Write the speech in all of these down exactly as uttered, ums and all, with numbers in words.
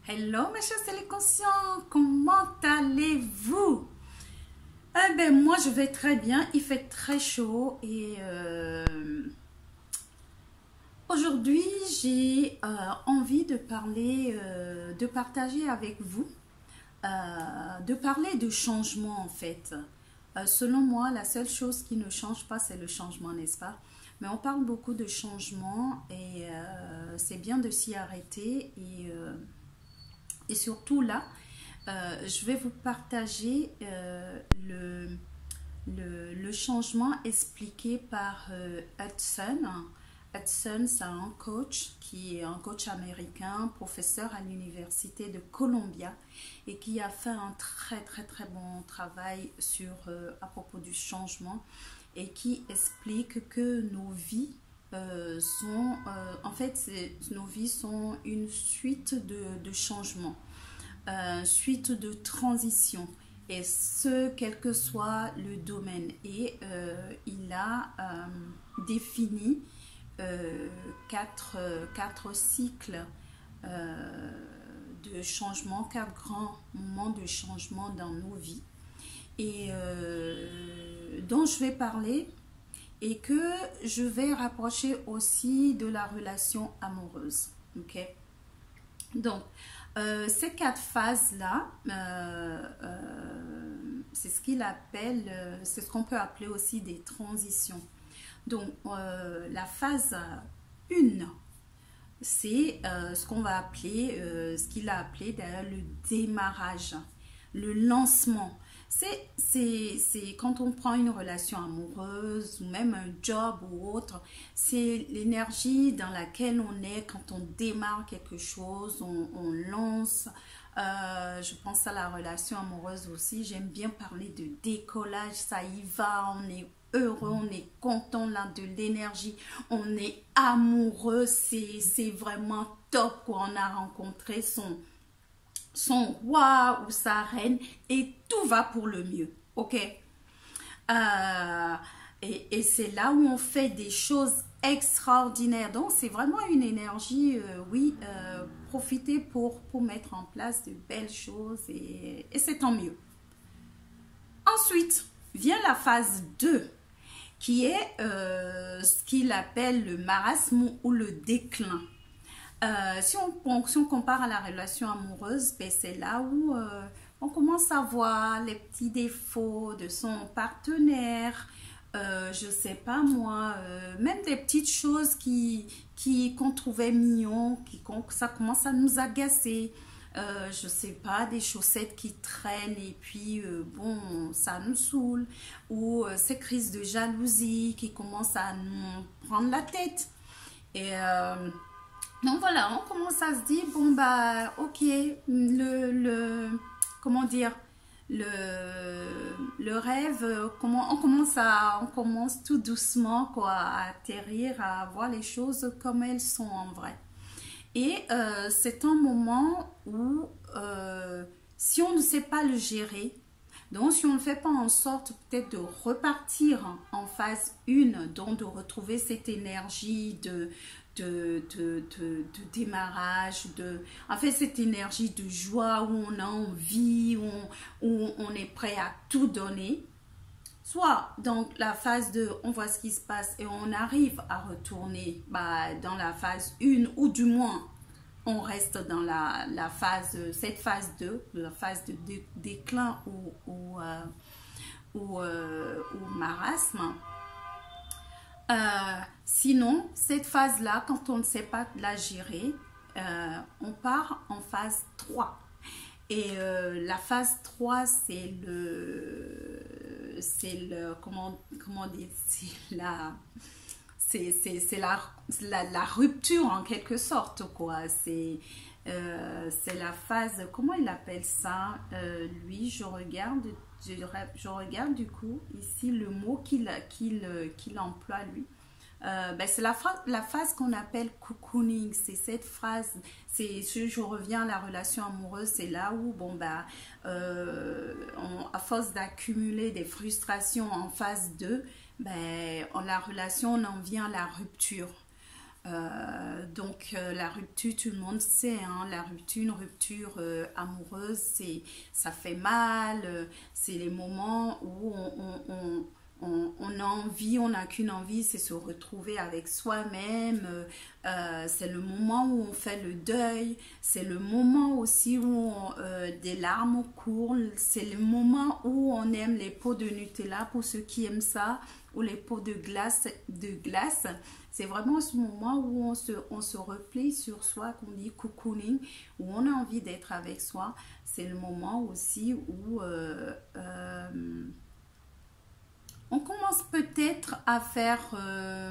Hello mes chers téléconscients, comment allez-vous? Eh ben moi je vais très bien, il fait très chaud et euh, aujourd'hui j'ai euh, envie de parler, euh, de partager avec vous, euh, de parler de changement en fait. Euh, selon moi, la seule chose qui ne change pas, c'est le changement, n'est-ce pas? Mais on parle beaucoup de changement et euh, c'est bien de s'y arrêter et... euh, Et surtout là, euh, je vais vous partager euh, le, le, le changement expliqué par euh, Hudson. Hudson, c'est un coach qui est un coach américain, professeur à l'université de Columbia et qui a fait un très très très bon travail sur, euh, à propos du changement et qui explique que nos vies euh, sont, euh, en fait, nos vies sont une suite de, de changements, euh, suite de transitions, et ce, quel que soit le domaine. Et euh, il a euh, défini euh, quatre, quatre cycles euh, de changement, quatre grands moments de changement dans nos vies, et euh, dont je vais parler et que je vais rapprocher aussi de la relation amoureuse. Ok? Donc, euh, ces quatre phases-là, euh, euh, c'est ce qu'il appelle, euh, c'est ce qu'on peut appeler aussi des transitions. Donc, euh, la phase un, c'est euh, ce qu'on va appeler, euh, ce qu'il a appelé d'ailleurs le démarrage, le lancement. C'est, c'est, c'est quand on prend une relation amoureuse ou même un job ou autre, c'est l'énergie dans laquelle on est quand on démarre quelque chose, on, on lance. Euh, je pense à la relation amoureuse aussi, j'aime bien parler de décollage, ça y va, on est heureux, on est content là, de l'énergie, on est amoureux, c'est, c'est vraiment top quoi. On a rencontré son son roi ou sa reine et tout va pour le mieux, ok? Euh, et et c'est là où on fait des choses extraordinaires. Donc c'est vraiment une énergie, euh, oui, euh, profiter pour, pour mettre en place de belles choses, et, et c'est tant mieux. Ensuite vient la phase deux, qui est euh, ce qu'il appelle le marasme ou le déclin. Euh, si, on, si on compare à la relation amoureuse, ben c'est là où euh, on commence à voir les petits défauts de son partenaire, euh, je sais pas moi, euh, même des petites choses qui, qui, qu'on trouvait mignons, qui, qu'on, ça commence à nous agacer. Euh, je sais pas, des chaussettes qui traînent et puis euh, bon, ça nous saoule. Ou euh, ces crises de jalousie qui commencent à nous prendre la tête. Et... Euh, donc voilà, on commence à se dire, bon bah ok, le, le comment dire, le, le rêve, comment, on commence à, on commence tout doucement quoi, à atterrir, à voir les choses comme elles sont en vrai. Et euh, c'est un moment où euh, si on ne sait pas le gérer, donc si on ne fait pas en sorte peut-être de repartir en phase un, donc de retrouver cette énergie de, de, de, de, de démarrage, de, en fait cette énergie de joie où on a envie, où on, où on est prêt à tout donner, soit donc la phase deux, on voit ce qui se passe et on arrive à retourner bah, dans la phase un, ou du moins on reste dans la, la phase, cette phase deux, la phase de dé, déclin ou, ou, euh, ou, euh, ou marasme. Euh, sinon, cette phase-là, quand on ne sait pas la gérer, euh, on part en phase trois. Et euh, la phase trois, c'est le, c'est le, comment, comment dire, c'est la, c'est, c'est, c'est la, la, la rupture en quelque sorte, quoi. C'est, euh, c'est la phase, comment il appelle ça, euh, lui, je regarde, je, je regarde du coup ici le mot qu'il, qu'il, qu'il emploie lui. Euh, ben c'est la, la phase qu'on appelle cocooning. C'est cette phrase, c'est, je reviens à la relation amoureuse, c'est là où, bon, ben, euh, on, à force d'accumuler des frustrations en phase deux, ben, on, la relation, on en vient à la rupture. Euh, donc euh, la rupture, tout le monde sait, hein, la rupture, une rupture euh, amoureuse, c'est, ça fait mal, euh, c'est les moments où on, on, on, on, on a envie, on n'a qu'une envie, c'est se retrouver avec soi-même, euh, euh, c'est le moment où on fait le deuil, c'est le moment aussi où on, euh, des larmes courent, c'est le moment où on aime les pots de Nutella pour ceux qui aiment ça, ou les pots de glace, de glace. C'est vraiment ce moment où on se, on se replie sur soi, qu'on dit cocooning, où on a envie d'être avec soi. C'est le moment aussi où euh, euh, on commence peut-être à faire euh,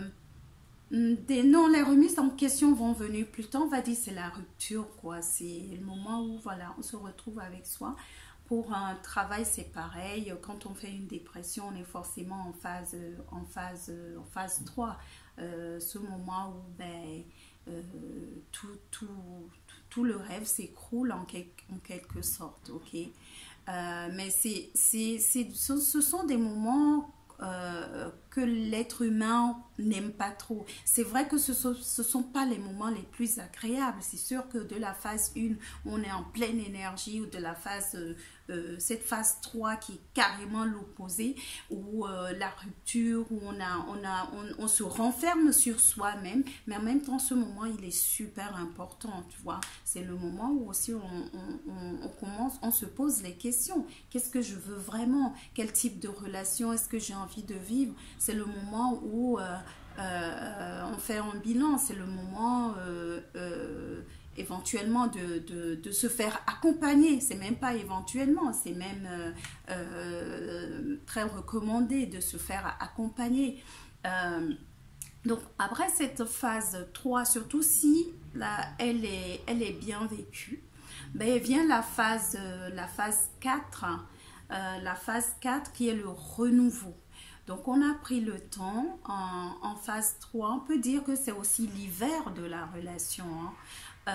des... Non, les remises en question vont venir plus tard. On va dire c'est la rupture, quoi. C'est le moment où voilà, on se retrouve avec soi. Pour un travail, c'est pareil. Quand on fait une dépression, on est forcément en phase, en phase, en phase trois. Euh, ce moment où ben, euh, tout, tout, tout, tout le rêve s'écroule en, quel, en quelque sorte. Okay, euh, mais c'est, c'est, c'est, ce, ce sont des moments euh, que l'être humain n'aime pas trop. C'est vrai que ce ne sont, sont pas les moments les plus agréables. C'est sûr que de la phase un, on est en pleine énergie, ou de la phase, euh, euh, cette phase trois qui est carrément l'opposé, où euh, la rupture, où on, a, on, a, on, on se renferme sur soi-même, mais en même temps, ce moment, il est super important, tu vois. C'est le moment où aussi on, on, on, on commence, on se pose les questions. Qu'est-ce que je veux vraiment? Quel type de relation est-ce que j'ai envie de vivre? C'est le moment où euh, euh, on fait un bilan, c'est le moment euh, euh, éventuellement de, de, de se faire accompagner. C'est même pas éventuellement, c'est même euh, euh, très recommandé de se faire accompagner. Euh, donc après cette phase trois, surtout si là, elle, est, elle est bien vécue, ben vient la phase, la phase quatre, euh, la phase quatre qui est le renouveau. Donc, on a pris le temps en, en phase trois. On peut dire que c'est aussi l'hiver de la relation. Hein.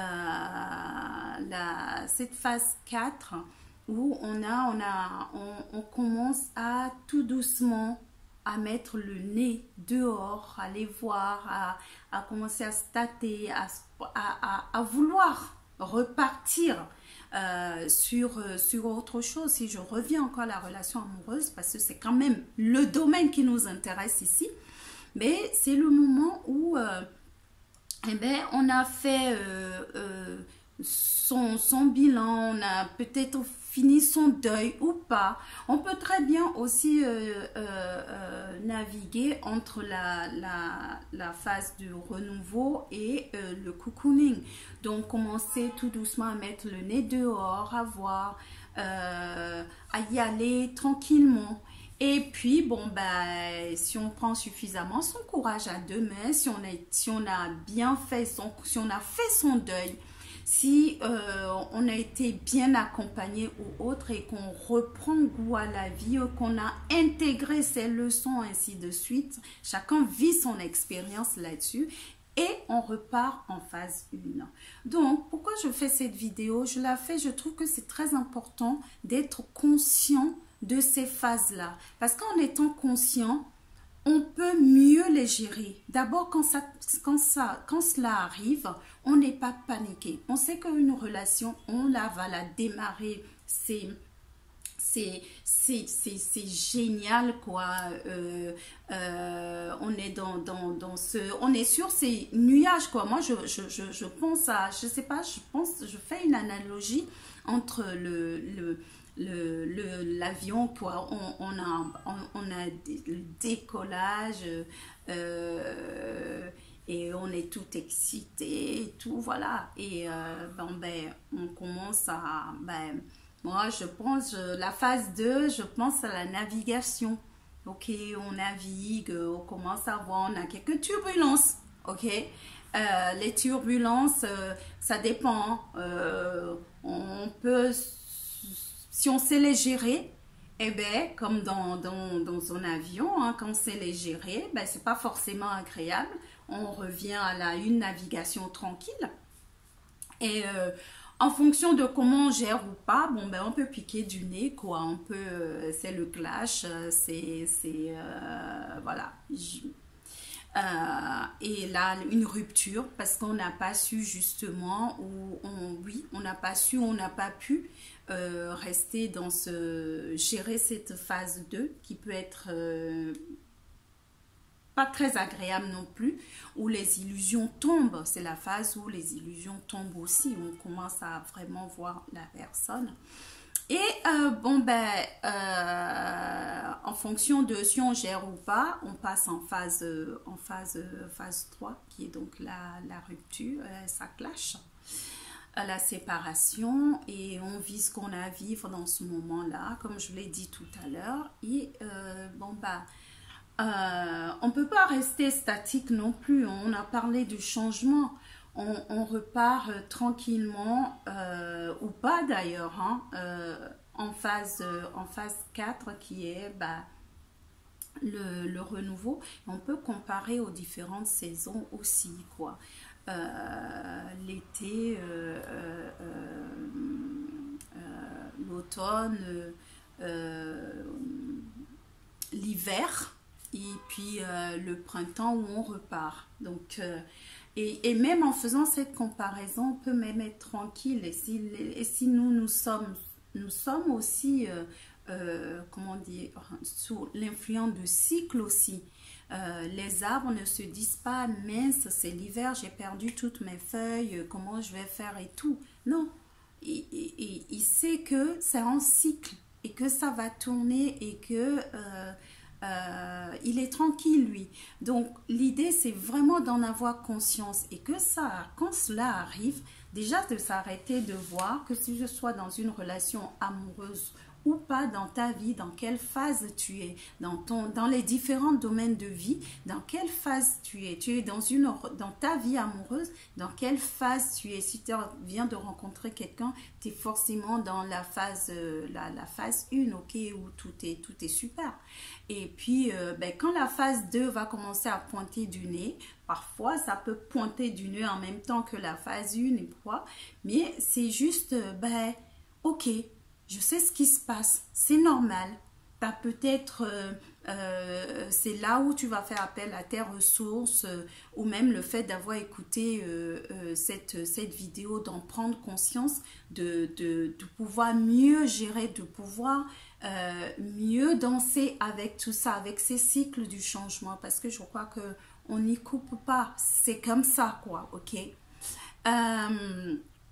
Euh, la, cette phase quatre où on, a, on, a, on, on commence à tout doucement à mettre le nez dehors, à aller voir, à, à commencer à se tâter, à, à, à, à vouloir repartir Euh, sur, euh, sur autre chose. Si je reviens encore à la relation amoureuse, parce que c'est quand même le domaine qui nous intéresse ici, mais c'est le moment où euh, eh ben, on a fait euh, euh, son, son bilan, on a peut-être fini son deuil ou pas. On peut très bien aussi euh, euh, euh, naviguer entre la, la, la phase du renouveau et euh, le cocooning. Donc, commencer tout doucement à mettre le nez dehors, à voir, euh, à y aller tranquillement. Et puis, bon, ben, si on prend suffisamment son courage à deux mains, si on, est, si on a bien fait son, si on a fait son deuil, si euh, on a été bien accompagné ou autre et qu'on reprend goût à la vie, qu'on a intégré ses leçons, ainsi de suite, chacun vit son expérience là-dessus. Et on repart en phase un. Donc, pourquoi je fais cette vidéo? Je la fais, je trouve que c'est très important d'être conscient de ces phases-là. Parce qu'en étant conscient, on peut mieux les gérer. D'abord, quand, ça, quand, ça, quand cela arrive, on n'est pas paniqué. On sait qu'une relation, on la va la démarrer. C'est... c'est génial, quoi. Euh, euh, on est dans, dans, dans ce... On est sur ces nuages, quoi. Moi, je, je, je, je pense à... Je sais pas, je pense... Je fais une analogie entre le... le l'avion, quoi. On, on a, on, on a le décollage euh, et on est tout excité et tout, voilà. Et euh, ben, ben, on commence à... Ben, moi, je pense, la phase deux, je pense à la navigation. Ok, on navigue, on commence à voir, on a quelques turbulences. Ok, euh, les turbulences, euh, ça dépend. Euh, on peut, si on sait les gérer, eh bien, comme dans, dans, dans un avion, hein, quand on sait les gérer, ben, c'est pas forcément agréable. On revient à la, une navigation tranquille. Et euh, en fonction de comment on gère ou pas, bon, ben, on peut piquer du nez, quoi. On peut, euh, c'est le clash, c'est, c'est, euh, voilà. Euh, et là, une rupture parce qu'on n'a pas su justement, ou on, oui, on n'a pas su, on n'a pas pu euh, rester dans ce, gérer cette phase deux qui peut être euh, pas très agréable non plus, où les illusions tombent. C'est la phase où les illusions tombent aussi, où on commence à vraiment voir la personne. Et euh, bon, ben, euh, en fonction de si on gère ou pas, on passe en phase, euh, en phase, euh, phase trois, qui est donc la, la rupture, euh, ça clash, euh, la séparation, et on vit ce qu'on a à vivre dans ce moment-là, comme je l'ai dit tout à l'heure. Et euh, bon, ben, euh, on ne peut pas rester statique non plus. On a parlé du changement. On, on repart euh, tranquillement, euh, ou pas d'ailleurs, hein, euh, en, phase, euh, en phase quatre qui est bah, le, le renouveau. On peut comparer aux différentes saisons aussi, quoi. Euh, l'été, euh, euh, euh, l'automne, euh, l'hiver. Et puis euh, le printemps où on repart. Donc, euh, et, et même en faisant cette comparaison, on peut même être tranquille. Et si, et si nous, nous sommes, nous sommes aussi, euh, euh, comment dire, sous l'influence de cycle aussi. Euh, les arbres ne se disent pas, mince, c'est l'hiver, j'ai perdu toutes mes feuilles, comment je vais faire et tout. Non, il, il, il sait que c'est un cycle et que ça va tourner et que... Euh, Euh, il est tranquille lui. Donc l'idée c'est vraiment d'en avoir conscience et que ça, quand cela arrive, déjà de s'arrêter de voir que si je sois dans une relation amoureuse ou pas dans ta vie, dans quelle phase tu es, dans, ton, dans les différents domaines de vie, dans quelle phase tu es. Tu es dans, une, dans ta vie amoureuse, dans quelle phase tu es. Si tu viens de rencontrer quelqu'un, tu es forcément dans la phase, euh, la, la phase un, ok, où tout est, tout est super. Et puis, euh, ben, quand la phase deux va commencer à pointer du nez, parfois ça peut pointer du nez en même temps que la phase un, et quoi, mais c'est juste, euh, ben, ok, je sais ce qui se passe, c'est normal. T'as peut-être, euh, euh, c'est là où tu vas faire appel à tes ressources, euh, ou même le fait d'avoir écouté euh, euh, cette, cette vidéo, d'en prendre conscience, de, de, de pouvoir mieux gérer, de pouvoir euh, mieux danser avec tout ça, avec ces cycles du changement, parce que je crois que on n'y coupe pas, c'est comme ça, quoi, ok. Euh,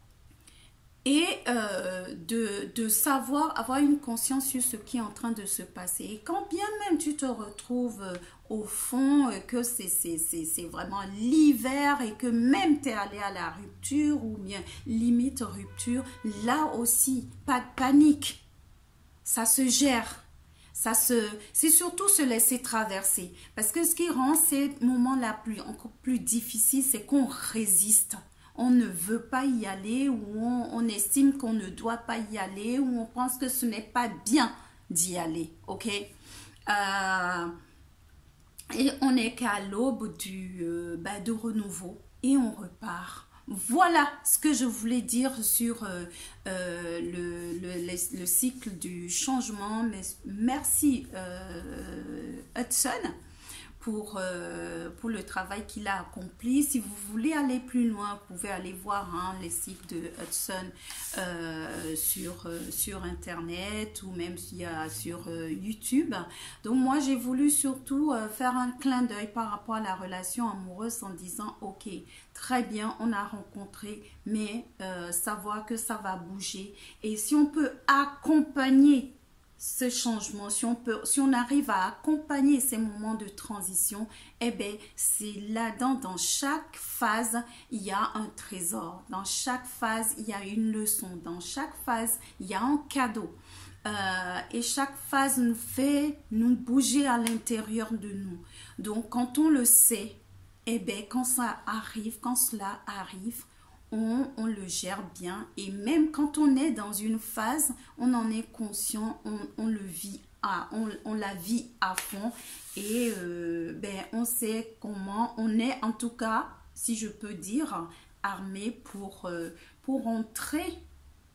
et euh, de, de savoir, avoir une conscience sur ce qui est en train de se passer. Et quand bien même tu te retrouves euh, au fond, euh, que c'est vraiment l'hiver et que même tu es allé à la rupture ou bien limite rupture, là aussi, pas de panique. Ça se gère. Ça se, c'est surtout se laisser traverser. Parce que ce qui rend ces moments-là plus, encore plus difficiles, c'est qu'on résiste. On ne veut pas y aller, ou on, on estime qu'on ne doit pas y aller, ou on pense que ce n'est pas bien d'y aller, ok? Euh, et on n'est qu'à l'aube du euh, bah, de renouveau et on repart. Voilà ce que je voulais dire sur euh, euh, le, le, le cycle du changement. Mais merci euh, Hudson. Pour, euh, pour le travail qu'il a accompli. Si vous voulez aller plus loin, vous pouvez aller voir hein, les cycles de Hudson euh, sur, euh, sur Internet ou même s'il y a sur euh, YouTube. Donc moi, j'ai voulu surtout euh, faire un clin d'œil par rapport à la relation amoureuse en disant, ok, très bien, on a rencontré, mais euh, savoir que ça va bouger. Et si on peut accompagner ce changement, si on peut, si on arrive à accompagner ces moments de transition, eh bien, c'est là-dedans, dans chaque phase, il y a un trésor. Dans chaque phase, il y a une leçon. Dans chaque phase, il y a un cadeau. Euh, et chaque phase nous fait nous bouger à l'intérieur de nous. Donc, quand on le sait, eh bien, quand ça arrive, quand cela arrive, On, on le gère bien et même quand on est dans une phase, on en est conscient, on, on le vit, à, on, on la vit à fond et euh, ben, on sait comment, on est en tout cas, si je peux dire, armé pour, euh, pour entrer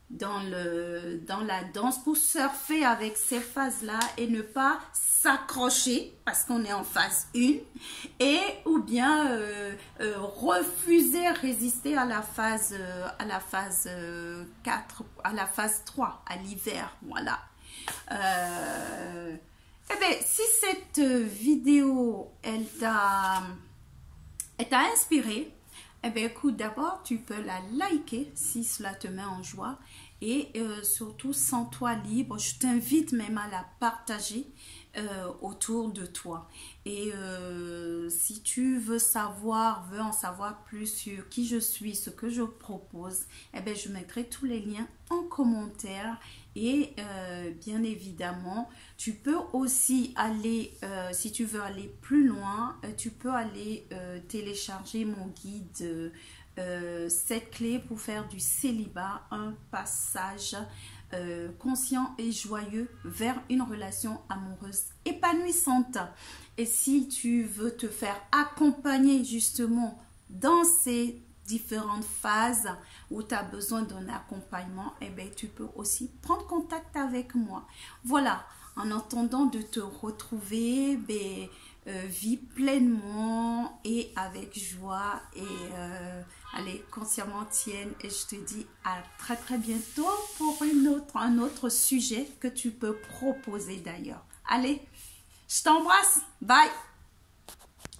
dans, le, dans la danse pour surfer avec ces phases-là et ne pas s'accrocher parce qu'on est en phase un et ou bien euh, euh, refuser, résister à la phase, euh, à la phase euh, quatre, à la phase trois, à l'hiver, voilà. Euh, eh bien, si cette vidéo, elle t'a elle t'a inspiré, eh bien, écoute, d'abord, tu peux la liker si cela te met en joie. Et euh, surtout, sens-toi libre. Je t'invite même à la partager euh, autour de toi. Et euh, si tu veux savoir, veux en savoir plus sur qui je suis, ce que je propose, eh bien, je mettrai tous les liens en commentaire. Et euh, bien évidemment, tu peux aussi aller, euh, si tu veux aller plus loin, euh, tu peux aller euh, télécharger mon guide euh, sept clés pour faire du célibat, un passage euh, conscient et joyeux vers une relation amoureuse épanouissante. Et si tu veux te faire accompagner justement dans ces différentes phases où tu as besoin d'un accompagnement, eh bien, tu peux aussi prendre contact avec moi. Voilà, en attendant de te retrouver, ben, euh, vis pleinement et avec joie et euh, allez, consciemment tienne. Et je te dis à très très bientôt pour une autre, un autre sujet que tu peux proposer d'ailleurs. Allez, je t'embrasse, bye!